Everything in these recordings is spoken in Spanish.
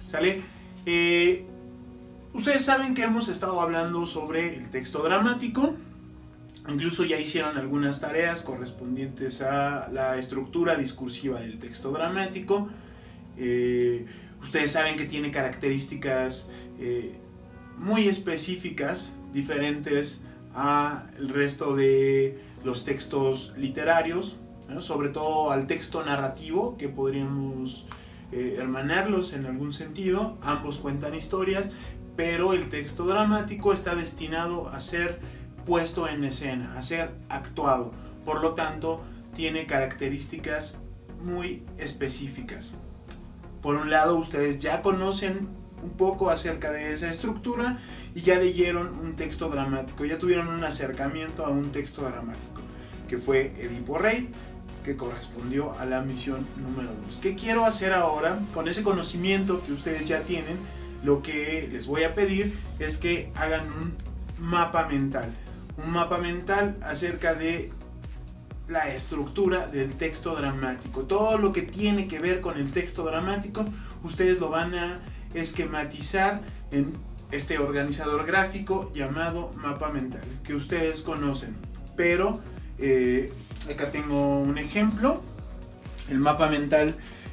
¿Sale? Ustedes saben que hemos estado hablando sobre el texto dramático. Incluso ya hicieron algunas tareas correspondientes a la estructura discursiva del texto dramático. Ustedes saben que tiene características muy específicas, diferentes al resto de los textos literarios, ¿no? Sobre todo al texto narrativo, que podríamos hermanarlos en algún sentido. Ambos cuentan historias, pero el texto dramático está destinado a ser puesto en escena, a ser actuado. Por lo tanto, tiene características muy específicas. Por un lado, ustedes ya conocen un poco acerca de esa estructura y ya leyeron un texto dramático, ya tuvieron un acercamiento a un texto dramático, que fue Edipo Rey, que correspondió a la misión número 2. ¿Qué quiero hacer ahora? Con ese conocimiento que ustedes ya tienen, lo que les voy a pedir es que hagan un mapa mental acerca de la estructura del texto dramático. Todo lo que tiene que ver con el texto dramático, ustedes lo van a esquematizar en este organizador gráfico llamado mapa mental, que ustedes conocen. Pero acá tengo un ejemplo. El mapa mental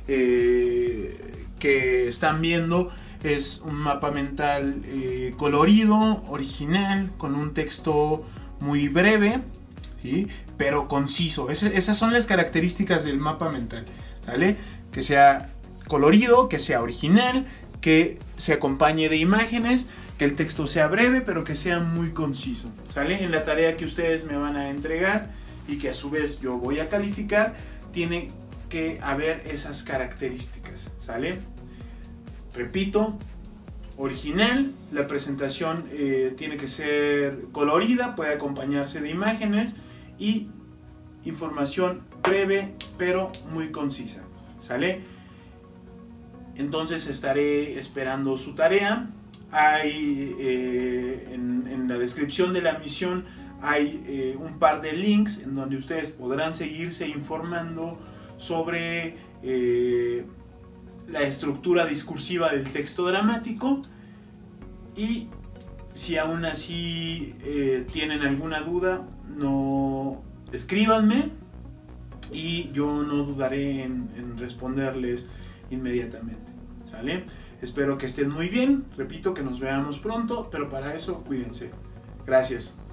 que están viendo es un mapa mental colorido, original, con un texto muy breve, ¿sí? Pero conciso. Esas son las características del mapa mental, ¿vale? Que sea colorido, que sea original, que se acompañe de imágenes, que el texto sea breve, pero que sea muy conciso, ¿sale? En la tarea que ustedes me van a entregar y que a su vez yo voy a calificar, tiene que haber esas características, ¿sale? Repito, original, la presentación tiene que ser colorida, puede acompañarse de imágenes y información breve pero muy concisa, ¿sale? Entonces estaré esperando su tarea. Hay en la descripción de la misión hay un par de links en donde ustedes podrán seguirse informando sobre la estructura discursiva del texto dramático, y si aún así tienen alguna duda, no escríbanme y yo no dudaré en responderles inmediatamente, ¿sale? Espero que estén muy bien, repito, que nos veamos pronto, pero para eso cuídense. Gracias.